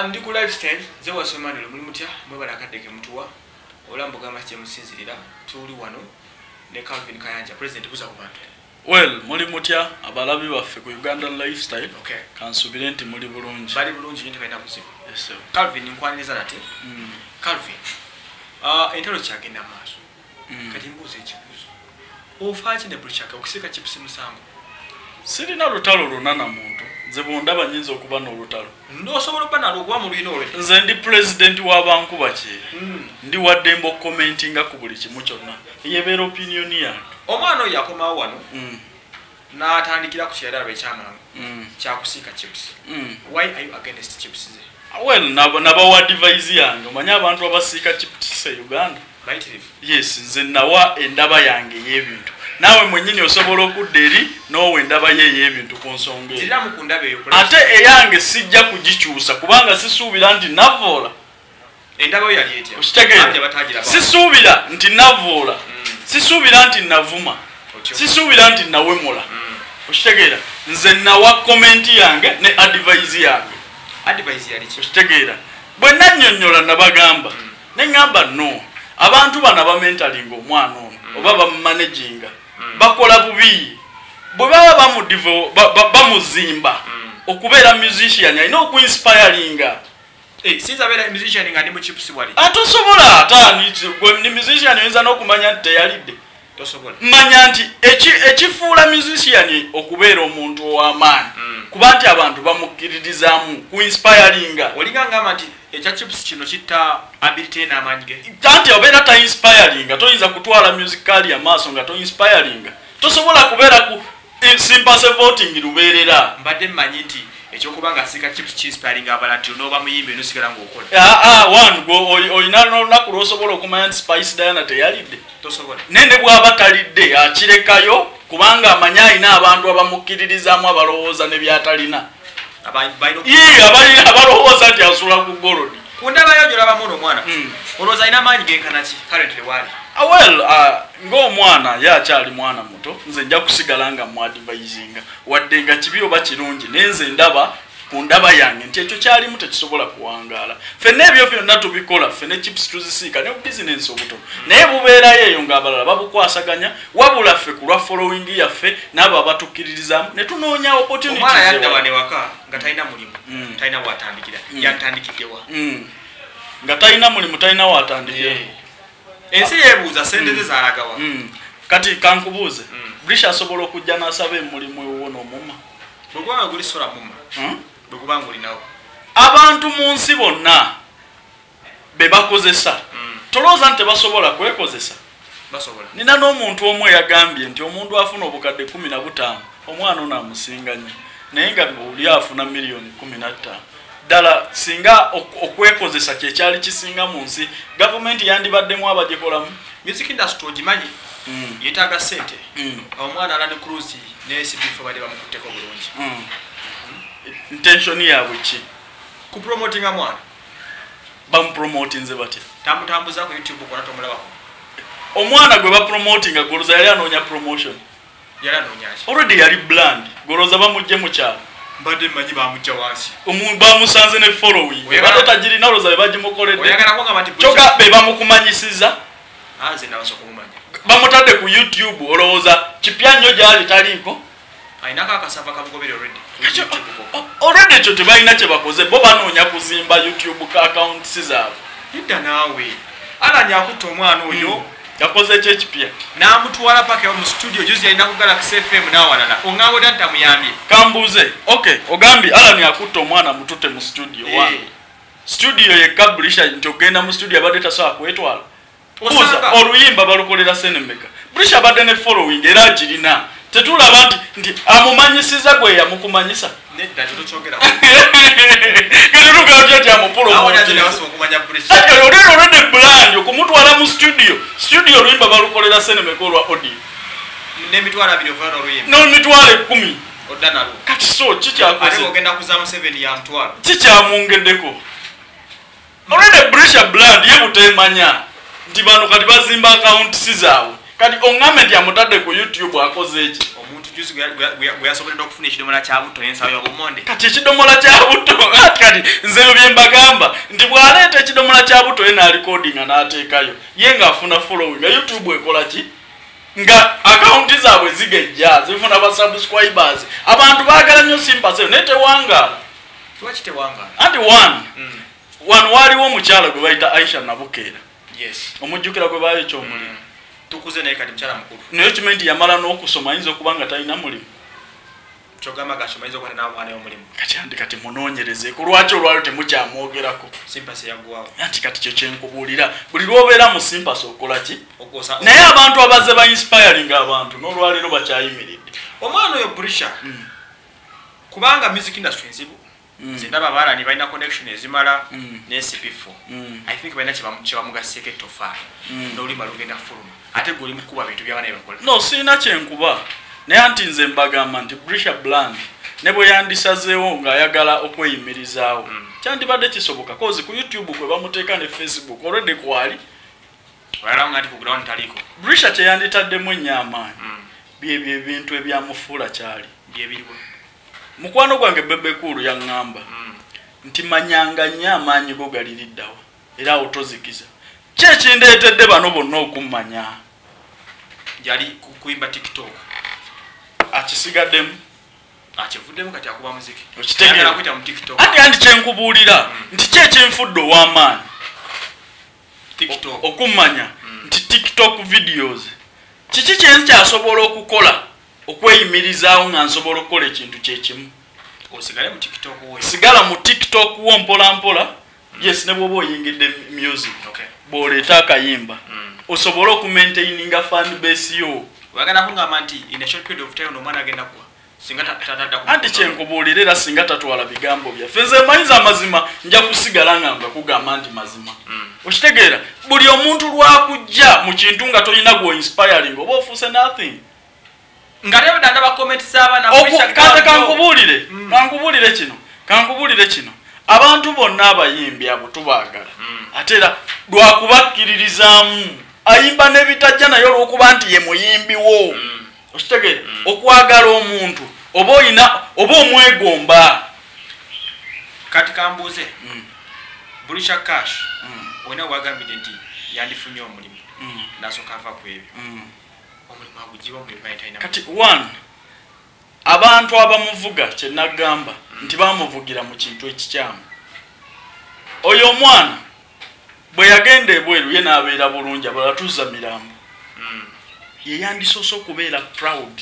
Ndi ku lifestyle zewa somaniro muri mutya mwebala kadeke mtuwa olambuga amache musinzirira tuli wano ne Calvin Kayanja president kuza ku bantu. Well, muri mutya abalabi baffe ku Uganda lifestyle. Okay. Kansubire nti muri bulungi. Bali bulungi nti kaina kuzibu. Yes sir. Calvin nkwaniriza nate. Calvin. Entalo kyagenda maaso. Kati mbuze ekibuzo. Ofaaki ne bulchaka okusika chips musango. Sirina lutalo lunana muntu. Nze bondaba nyinza okuba n'olutalo. Ndosobola okuba nalwo okuba mu lwino olwe. Nze ndi president w'abantu baki. Ndi wadde mbo commentinga ku buli kimu kyonna. Yebeera opinion yange. Omwana oyo yakomawo wano. N'atandikira ku kyerera bekyamanga. Kyakusiika chips. Why are you against chips? Well, naba advise yange. Omanya abantu abasiika chips e Uganda. Yes, nze nawa endaba yange y'ebintu. Nawe mwenyini osobola okuderi nowe ndaba ye y'ebintu ku nsonga. Tira mukundabe yo. Ate eyange sijja kugikyusa kubanga sisuubira nti navoola. Endaba yo yali etya? Okitegeera. Sisuubira nti navoola. Sisuubira nti navuma. Sisuubira nti nawemula. Okitegeera. Nze nawa comment yange ne advise yange. Advise yali ki? Okitegeera. Bwe nannyonnyola nabagamba. Ne ngamba no. Abantu bana ba mentaling omwana ono oba ba managinga bakola bubi bwe baba bamuzimba okubeera musician alina okuinspiringa sinza beera musician nga ndi mu chips wali atosobola atani ni musician oyinza n'okumanya nti teyalidde tosobola manya nti ekifuula musician okubeera omuntu ow'amaanyi kuba nti abantu bamukkiririzaamu kuinspiringa olinga ngamba nti ekya chips kino kitta ability n'amaanyi tanti obeera ta inspiringa toyinza kutwala musicali amaaso nga to inspiringa tosobola kubeera ku sympathy voting lubeerera mbadde mmanyi nti ekyokubanga asika chips kinspiring abala nti onooba muyimbe nosigala ng'okola oyina n'olunaku lw'osobola okumanya nti Spice Diana teyalidde tosobola nende bw'aba talidde akirekayo kubanga amanya alina abantu abamukkiririzaamu abalowooza ne byatalina abalowooza nti asula ku golodi kundaba yo gyolabamu ono omwana olowooza alina amaanyi genkana ki currently waali well ng'omwana ye akyali mwana muto nze nja kusigala nga mwadvisinga wadde nga kibi oba kirungi naye nze ndaba ku ndaba yange nti ekyo kyalimu tekisobola kuwangaala ffenna ebyo byonna tubikola ffenna chips tuzisiika ne bubizinensi obutono naye bubeerayo eyo ng'abalala babukwasaganya wabula ffe ku lwa following yaffe n'abo abatukkiririzaamu ne tunoonya opportunity omwana yadda wane waka nga talina mulimu talina bw'atandikira yatandikiddewa nga talina mulimu talina w'atandikira ensi yeebuuza sente ze zaalagawa kati kankubuuze bulisha asobola okujja n'asaba emulimu ewo n'omuma bwegubanga guli sola muma bwegubanga olinawo abantu mu nsi bonna be bakozesa tolooza nti tebasobola kwekozesa basobola nina n'omuntu omu eyagambye nti omuntu afuna obukadde 15 omwana ono amusinga nnyo naye nga oli afuna miliyoni 15 ddala singa okwekozesa kyekyali kisinga mu nsi gavumenti yandibaddemu abagikolamu music industry ogimanyi yeetaaga ssente omwana Land Cruise ne SB4 badde bamukutteko bulungi intention yaabwe ki ku promotinga mwana bamupromotinze batya tamutambuza ku YouTube kona tomulabako omwana gwe bapromotinga goloza yali anoonya promotion yali anoonyaki already yali bland goloza bamugye mu kyalo mbadde mmanyi bamujja wansi bamusanze ne following badde tagirina loza be bagimukoledde kyoka be bamukumanyisiza nze nabasoka okumanya bamutadde ku YouTube olowooza kipya nnyo gyali taliiko ayinako akasava kamugobere already ekyo tebalina kye bakoze bo banoonya kuzimba YouTube accounts zaabwe idda naawe alani akutta omwana oyo yakoze ekyo ekipya n'amutwala paka mu studio juzi yalina ku Galaxy FM n'awalala ongawo dda ntamuyambye kambuuze okay ogambye alani akutta omwana mutute mu studio wange studio yekka bulisha nti ogenda mu studio abadde tasobola kwetwala oluyimba balukolera senemeka bulisha abadde ne following era agirina tetulaba nti amumanyisiza gwe yamukumanyisa nedda kyokyogera getutuga tya olwedde bulandi okumutwala mu studio oluyimba balukolera senemeka olwa audio n'emitwalo 2 ovana oluyimba n'emitwalo 10 odda nalwo kati so kikyakoze ogenda kuzaamu 7 ya mutwalo kikyamwongeddeko olwedde bulisha bulandi ye butemanya nti bano kati bazimba accounts zaabwe kati ongambe nti amutadde ku YouTube akoze eki omuntu juzi gwe yasobola okufuna ekidomola kya butto ensawo y'obumonde kati ekidomola kya butto kati nze bye mbagamba nti bw'aleeta ekidomola kya butto ye n'alikodinga n'ateekayo ye ng'afuna following nga YouTube ekola ki nga akaunti zaabwe zigejja zifuna basubscribers abantu baagala nnyo simpase naye tewangaala lwaki tewangaala anti one waaliwo omukyala gwe bayita Aisha Nabukeera omujjukira gwe baayo ekyomulimu tukuze naye kati mukyala mukulu naye okimanyi nti yamala n'okusoma ayinza okuba nga talina mulimu kyogamba gasoma ayinza okuba n'abaana y'omulimu kati munoonyereze ku lwaki olwaliro temukyamwogerako simpasi yaggwawo anti kati kyo kyenkubuulira buli lw'obeera mu simpasi okola ki naye abantu abazze ba inspiring abantu n'olwaliro bakyayimiridde omwana oyo Burisha kubanga music industry nzibu ndaba abaana balina connection ezimala ne CP4 I think balina kyebamugasseeko ettofaali n'olima lugenda fuluma ate gwe oli mukuba bintu by'abaana byebakola no siina kyenkuba naye anti nze mbagamba nti Burisha Brand ne bwe yandisazeewo ng'ayagala okweyimirizaawo kyandibadde kisoboka kozi ku YouTube kwe bamuteeka ne Facebook already kwali walaba nti ku ground taliko Burisha kye yanditaddemu ennyo amaanyi byebyo ebintu ebyamufuula kyali byebiriwo mukwano gwange Bebekulu yaŋŋamba nti manyanga nnyo amaanyi go galiriddawa era otozikiza ki ekindeetedde bano bonna okummanya yali kuyimba TikTok akisigaddemu akivuddemu kati akuba muziki okitegeera kuyita mu TikTok andi kyenkubuulira nti ki ekyenfudde ow'amaanyi TikTok okummanya nti TikTok videos kiki kyensikyasobola okukola okweyimirizaawo nga nsobola okukola ekintu kyekimu osigale mu TikTok wo sigala mu TikTok wo mpola mpola yes ne bwoba oyingidde music bw'oleeta akayimba osobola okumaintaininga fan base yo wagana kungamba nti in a short period of time omwana agenda kuwa singa tatadda ku anti kyenkubuulira era singa tatwala bigambo byaffe nze mmanyiza amazima nja kusigala nga kugamba nti mazima okitegeera buli omuntu lwakujja mu kintu nga tolina gwo inspiring oba ofuuse nothing nga leo ndaba comment z'abaana kankubuulire kino abantu bonna abayimbi abo tubaagala ate era lwakubakkiririzaamu ayimba n'ebitajja naye olw'okuba nti ye muyimbi wo okitegeera okwagala omuntu oba omwegomba kati kambuuze Burisha Cash wena wagambidde nti yandifunye omulimu nasooka ava ku ebyo omulimu agugiwa omulimu ayitaina kati one abantu abamuvuga kyenagamba nti bamuvugira mu kintu ekikyamu oyo omwana bwe yagenda ebweru ye n'abeera bulungi abalatuuza mirambo ye yandisoose okubeera proud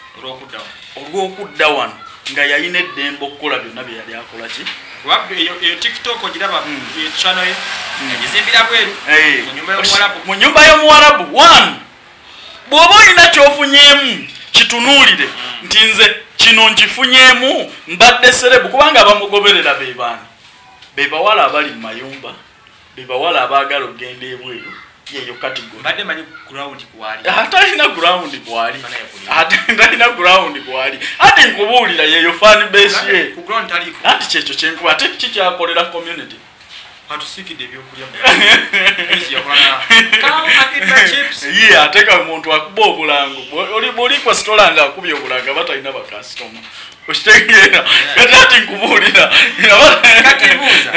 olw'okudda wano nga yalina eddembe okukola byonna bye yali akola ki eyo TikTok ogiraba channel ye egizimbira bweru mu nyumba y'omuwarabu one bw'oba olina ky'ofunyeemu kitunuulire nti nze kino nkifunyeemu mbadde serebu kubanga abamugoberera be baani be bawala abali mu mayumba be bawala abaagala okgenda ebweru yeyo category mbadde manyi ground kwali atalina ground kwali atalina ground kwali ate nkubuulira yeyo fan base ye ku ground taliko anti kyekyo kyenkuba ate kikyakolera community atusikidde ebyokulya bisi yakwana kamu akidda chips ye ateka omuntu akuba obulango oli kwa stola nga akubye obulanga batalina bakasitoma okitegeera kati ati nkubuulira kati buuza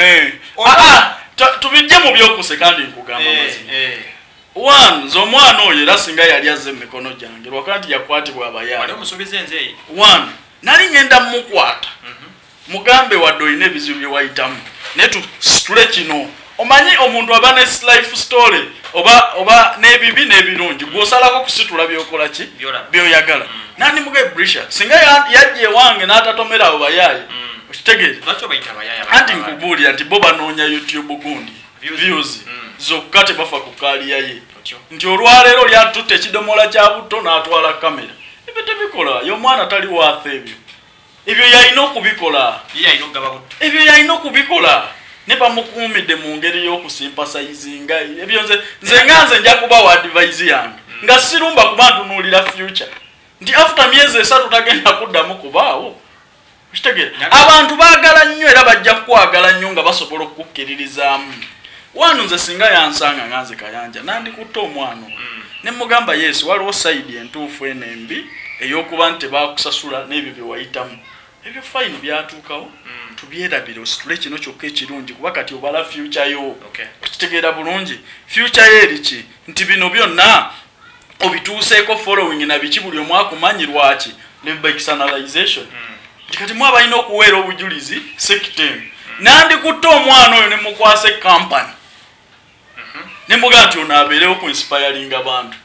tubijje mu byokuse kandi nkugamba mazima one z'omwana oyo era singa yali azze mu mikono gyange lwakati yakwatibwa abayala one nali ngenda mukwata mugambe wadde olina ebizibu bye wayitamu naye tusitule kino omanyi omuntu aba ne life story oba n'ebibi n'ebirungi gw'osalako kusitula byokola ki byoyagala nani muge Burisha singa yajja ewange n'atatomera abo bayaaye okitegeere anti nkubuulira nti bo banoonya YouTube gundi views zokka tebafa ku kaaliya ye nti olwaleero lyatutte ekidomola kya butto n'atwala kamera ebyo tebikola y'omwana tali waafa ebyo yalina okubikola ebyo yalina okubikola ne bamukuumidde mu ngeri y'okusimpasayizinga ebyo nze nja kubawa advice yange nga sirumba kuba ntunuulira future nti after myezi 3 tagenda kuddamu kubaawo okitegeera abantu baagala nnyo era bajja kukwagala nnyo nga basobola okukkiririzaamu wano nze singa yansanga nga nze Kayanja nandikutta omwana ne mugamba yes waliwo side entuufu enembi eyokuba nti bakusasula n'ebyo bye wayitamu ebyo fine byatuukawo tubyerabire ositule kino kyokka ekirungi kuba kati obala future yo okitegeera bulungi future ye eriki nti bino byonna obituuseeko following na biki buli omu akumanyirwa ki externalization kati mwabalina okuweera obujulizi sectem nandikutte omwana oyo ne mukwasa company ne mugaa nti ono abeerewo ku inspiring abantu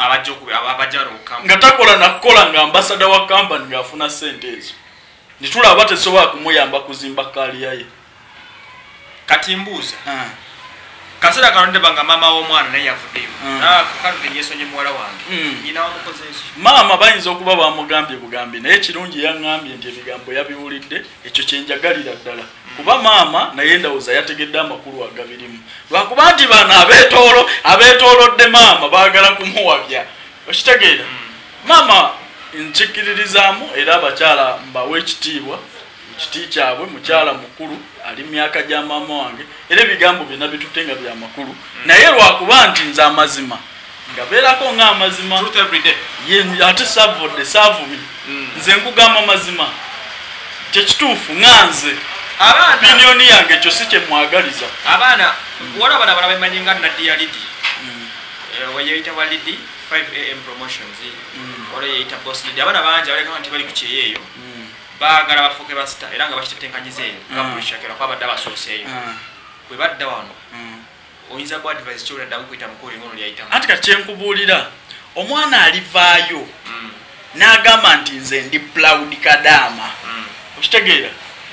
nga takola nakukola nga ambasada wa company ng'afuna sente ezo nitulaba tesobola kumuyamba kuzimba kaliya ye kati mbuuza kasera kanonde banga mama w'omwana naye yavuddeyo Calvin yesonye muwala wange nyina wamukoze eki maama bayinza okuba bamugambye bugambi naye kirungi yaŋŋambye nti ebigambo yabiwulidde ekyo kyenjagalira ddala kuba maama naye ndowooza yategedde amakulu agabirimu lwakuba nti bano abeetoolodde maama baagala kumuwabya okitegeera maama nkikkiririzaamu era abakyala mbawe ekitiibwa ekiti kyabwe mukyala mukulu ali myaka gya maama wange era ebigambo byonna bitutte nga bya makulu naye lwakuba nti nze amazima ngabeerako ng'amazima ate saavumi nze nkugamba mazima kyekituufu nganze opinioni yange ekyo si kyemwagaliza abaana wala bana bamanyi nga naddi ya lidi weyeyita wa lidi 5am promotions wala yeyita boss lidi abaana bangi baleka nti bali ku kyeyeeyo baagala bafuuke basita era nga bakitetenkanyizeeyo nga bulishakera kwa badde basooseeyo bwe badda wano oyinza ku advice kyoladdamu kuyita mukulu ngono lyayitamu anti kati kyenkubuulira omwana alivaayo n'agamba nti nze ndi proud kadaama okitegeera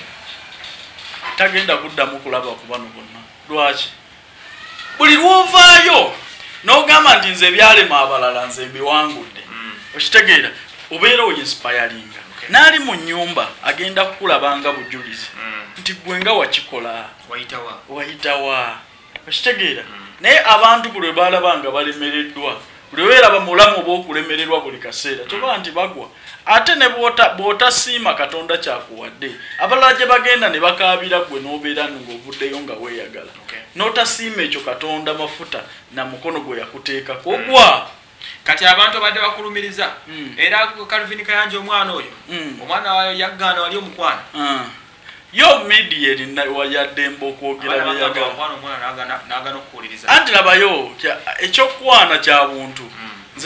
tagenda kuddamu kulaba ku bano bonna lwaki buli lwovaayo n'ogamba nti nze ebyalema abalala nze mbiwangudde okitegeera obeera oyinsipayalinga n'ali mu nnyumba agenda kukulabanga bujulizi nti gwe nga wakikola wayitawa okitegeera naye abantu buli lwe baalabanga balemereddwa buli weeraba mulamu oba okulemererwa buli kaseera kyoba nti bagwa ate ne bw'otasiima katonda kyakuwadde abalala gye bagenda ne bakaabira gwe n'obeera ng'ovuddeyo nga weeyagala n'otasiima ekyo katonda mafuta na mukono gwe yakuteekako ogwa kati abantu badde bakulumiriza era Calvin Kayanja omwana oyo omwana wayo yaggaana wali omukwana yo media erina wayaddemba okwogera nagana okuwuliriza anti labayo ekyokwana kya buntu nze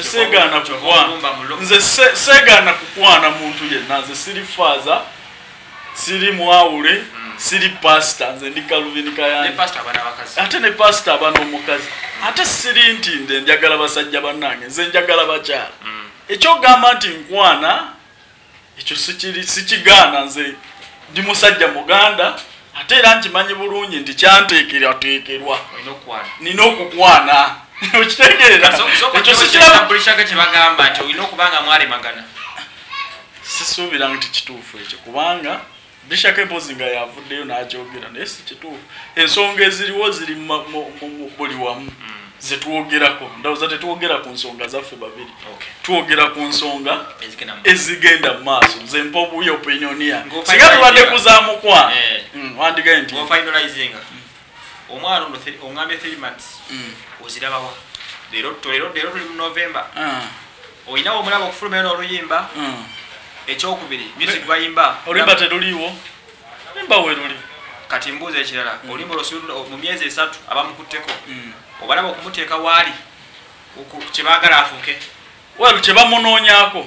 seegaana kukwana muntu yenna nze siri faaza siri mwawule siri pastor nze ndi Calvin Kayanja ate ne pastor abana omukazi ate siri nti nze njagala basajja bannange nze njagala bakyala ekyogamba nti nkwana ekyo sikigaana nze ndi musajja muganda ate era nkimanyi bulungi nti kyanteekerwateekerwa nina okukwana okitegeera ekyo sikirabulishaga kyebagamba nti olina okubanga mwali magana sisuubira nti kituufu ekyo kubanga bishaka empozi nga yavuddeyo n'akyogera naye si kituufu ensonga eziriwo ziri buli wamu zetwogerako ndowooza tetwogera ku nsonga zaffe babiri twogera ku nsonga ezigenda mu maaso nze mpa obuyo opinioni yange singa tubadde kuzaamukwana wandigaye nti finalizinga omwana ono oŋambye 3 months ozirabawa leero tuli mu November oyinawo omulaba okufulumayo n'oluyimba ekyokubiri music bayimba oluyimba teruliiwo oluyimba we luli kati mbuuza ekirala oluyimba olwo mu myezi 3 abamukutteko obalaba okumuteeka waali kyebaagala afuuke well kyebamunoonyaako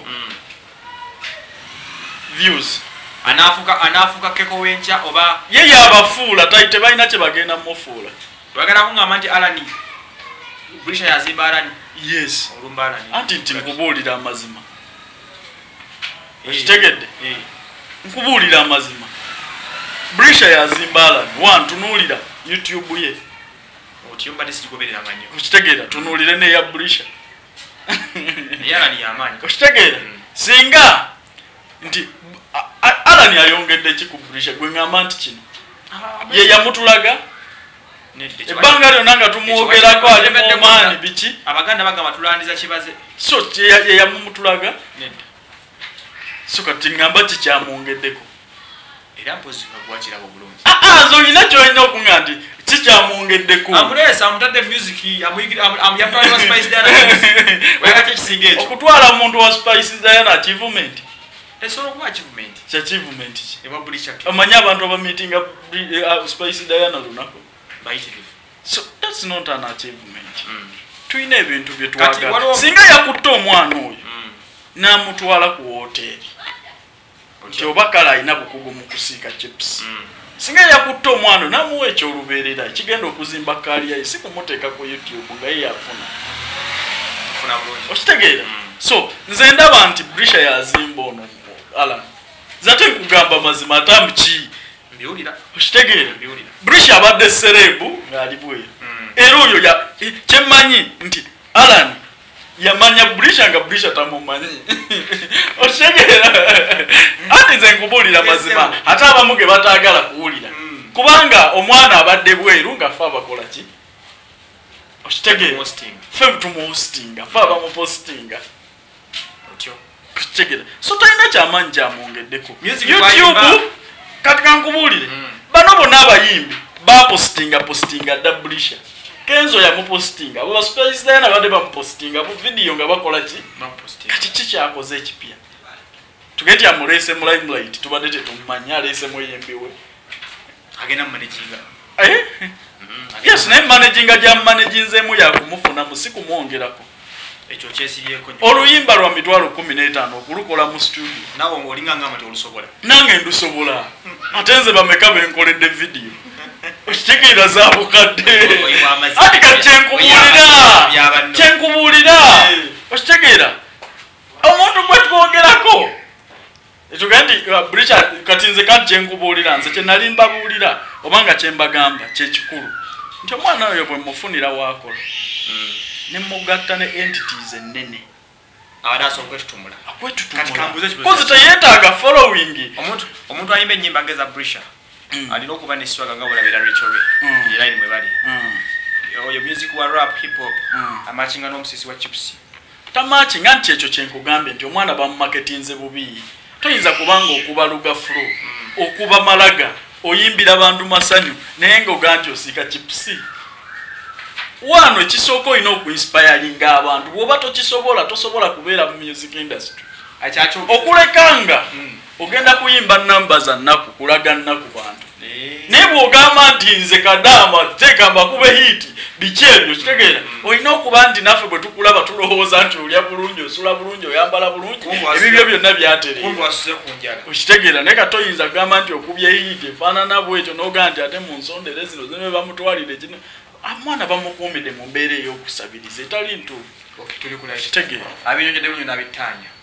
views anaafuuka keko wenkya oba ye yabafuula tebalina kye bagenda mumufuula twagala kuŋŋamba nti Alani Bulisha yazimba Alani yes olumba Alani anti nti nkubuulira amazima okitegedde nkubuulira amazima Bulisha yazimba Alani wantunuulira YouTube ye otiyumba tesigoberera manyo okitegeera tunuulire neya Bulisha Alani yamanyi okitegeera singa nti Alani ayongedde ki ku Bulisha gwe ngamba nti kino ye yamutulaga ebbanga lyonna nga tumwogerako ali mu maani biki abaganda bagamba tulandiza kibaze so ye yamumutulaga so kati ngamba kikyamwongeddeko era mpozi kagwakira bulungi zo ina kyolina okuŋŋa nti kikyamwongeddeku amulesa amutadde music amuyaptali wa Spice Diana wayakaki kisinga ekyo okutwala omuntu wa Spice Diana achievement esobola okuba achievement eba Bricha omanyi abantu abamitinga Spice Diana lunaku bayitirivu so that's not an achievement tulina ebintu bye twagala singa yakutta omwana oyo n'amutwala ku hoteri nti oba kale alina bukugu mu kusiika chips singa yakutta omwana n'amuwa ekyolubeerera ekigenda okuzimba kaliya ye si kumuteeka ku YouTube nga ye yafuna okitegeera so nze ndaba nti Bricha yazimba ono Alan zate nkugamba mazima atamuki mbiwulira okitegeera Bricha abadde serebu ng'ali bweru era oyo kyemmanyi nti Alan yamanya Bricha nga Bricha tamumanyi okitegeera ati nze nkubulira mazima ate abamu ge bataagala kuwulira kubanga omwana abadde bweru nga fe abakola ki okitegeera fe tumuhostinga fe abamupostinga okitegeera so talina kyamaanyi kyamwongeddeko YouTube kati kankubuulire bano bonna abayimbi bapostinga dda Bricha Kenzo yamupostinga abo Spice Diana bade bamupostinga bu video nga bakola ki kati kikyakoze ekipya tugeti amulese mu limelight tubadde tetumanya alese mu yembiwe agenda managinga yes na managinga jam managinzemu ya kumufuna musiku muongerako ekyo kyesiriyeko oluyimba lwa mitwalo 15 okulukola mu studio nawo olinga ngama tolusobola nange ndusobola atenze bameka benkoledde video okitegeera zaabo kadde ati kyenkubulira okitegeera omuntu gwe twogerako etugendi Bricha kati nze kati kyenkubulira nze kyenali mbabuulira obanga kyembagamba kyekikulu nti omwana oyo bwe mufunira waakola ne mugatta ne entities ennene abadaso okwetutumula kozi teyeetaaga following omuntu ayimba ennyimba ngeza Bricha alina okuba neswaga nga bulabira Rachel line mwe bali oyo music wa rap hip hop amachinga n'omusisi wa chips tamachinga nti ekyo kyenkugambye nti omwana bamumaketinze bubi toyinza kubanga okubaluga flow okuba malaga oyimbira bantu masanyu naye ng'oganti osiika chips wano ekisooka olina okuinspiringa abantu bw'oba tosobola kubeera mu music industry okulekanga ogenda kuyimba namba za nnaku kulaga nnaku bantu naye bw'ogamba nti nze kadaama tekamba kube hiti biki ebyo kitegeera olina okuba nti naffe bwe tukulaba tulowooza nti olya bulungi osula bulungi oyambala bulungi ebibyo byonna byatereera okitegeera naye katoyinza kugamba nti okubye hiti efaanana bwekyo n'ogamba nti ate mu nsondere zino zime bamutwalire kino amwana bamukuumidde mu mbeera ey'okusabiriza etali ntuufu kitegeera abinyonyedde bunyona bitanya